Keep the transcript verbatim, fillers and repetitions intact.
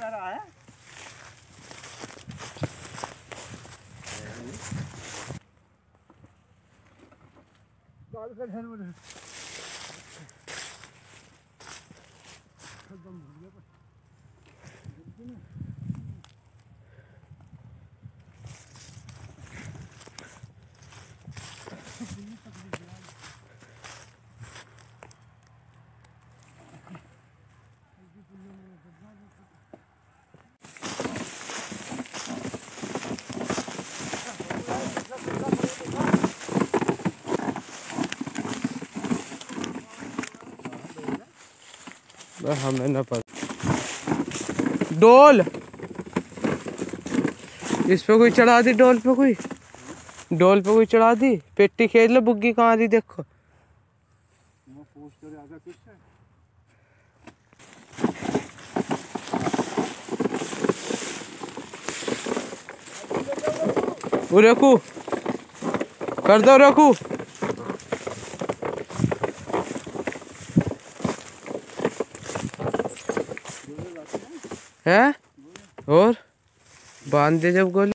रहा है। हमें ना पता। डोल इस पे कोई चढ़ा दी, डोल पे कोई डोल पे कोई चढ़ा दी। पेटी खेल लो, बुग्गी कहाँ दी देखो। वो रखू कर दो, रखू है और बांध दे जब गोली।